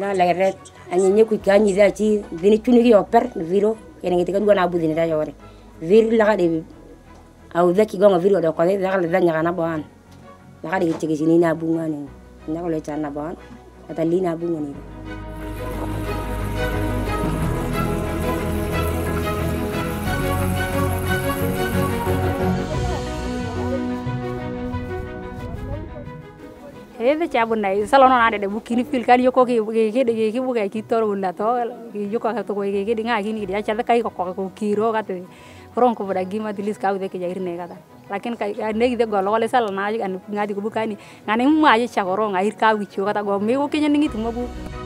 na leret ani nyeku kanyi zachi vini tunigi oper viro kene ngitika dua na budini da yore vir la gade au zaki gonga viro da kwale da gale danya kana ban la gade chege sini na bunga ni na ko le chana ban ata lina bunga ni Ede chabuna salono na de bukini fil kan yoko ke buka ki toro na to yoko ka to ko ke dinga kini dia cha kai ko kiro ka te ron ko bada gima dilis ka ude ke jair ne kata lakin kai ne de golo wala salana ngadi ko bukani ngani mu aje cha goro ngair ka wicho kata go me ko kenya ningi tumabu